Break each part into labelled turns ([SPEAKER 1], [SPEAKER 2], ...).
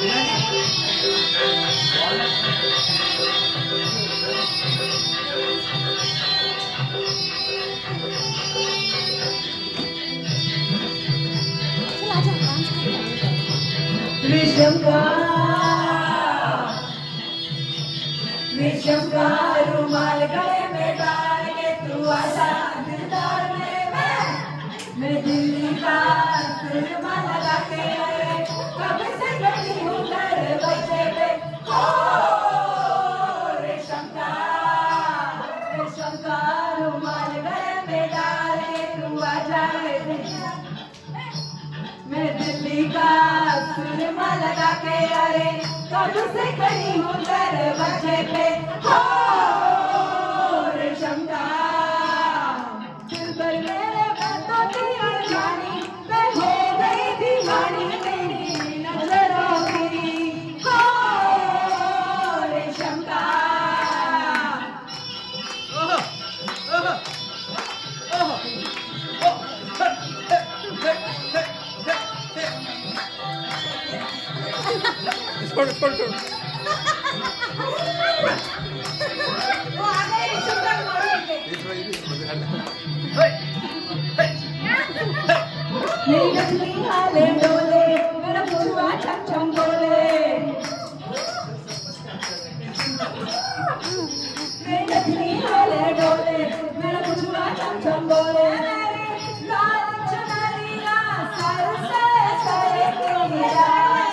[SPEAKER 1] रेशम का रुमाल गले में डाल के तू आजा दिलदार मैं दिल्ली का सुरमा लगा के कब से बैठी हूँ दरवाजे पे हो रेशम का रुमाल गले में डाल के तू आजा मैं दिल्ली का सुरमा लगा के अरे कब से खड़ी हूँ दरवाजे पे हो रेशम का दिल भर मेरे बातों की अनजानी मैं हो गई दीवानी तेरी नजरों की हो रेशम का
[SPEAKER 2] छोड़
[SPEAKER 1] वो आ गए रेशम का मोड़ पे मेरी गजनी हाले डोले मेरा पुरवा छम छम बोले मेरी गजनी हाले डोले मेरा पुरवा छम छम बोले लाल चुनरिया सर से सर तेरा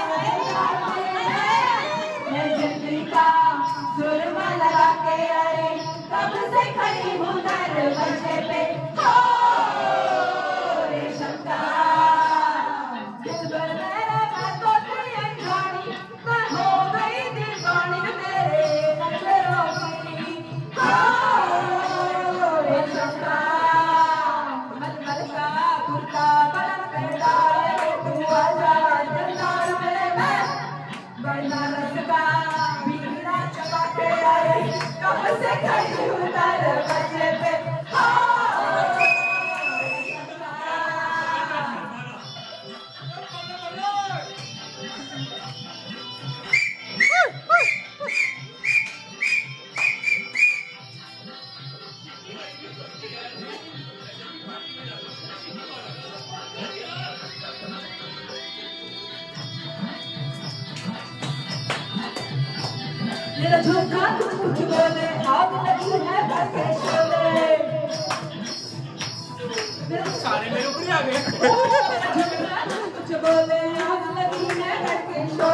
[SPEAKER 1] मैं जिंदगी का सुरमा लगा के अरे कब से खड़ी हूँ दरवाजे पे हो रेशम का दिल भर मेरे बातों की अनजानी मैं हो गई दीवानी तेरे नजरों की हो रेशम का मलमल का कुर्ता पलंग पे डाल के तू आजा दिलदार मैं बनारस का बीड़ा चबा के आए कब से खड़ी हूँ दरवाजे पे हो मेरा झुमका कुछ बोले आग लगी है घर के शोले
[SPEAKER 2] सारे मेरे ऊपर आ गए
[SPEAKER 1] मेरा झुमका कुछ बोले आग लगी है घर के शोले